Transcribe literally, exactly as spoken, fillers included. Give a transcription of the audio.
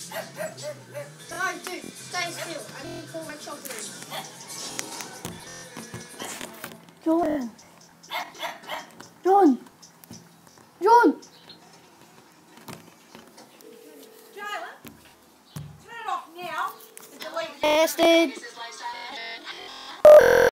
No, dude, stay still. I need to pull my chocolate. Jordan. John. John. Jalen, turn it off now and delete it. Tested.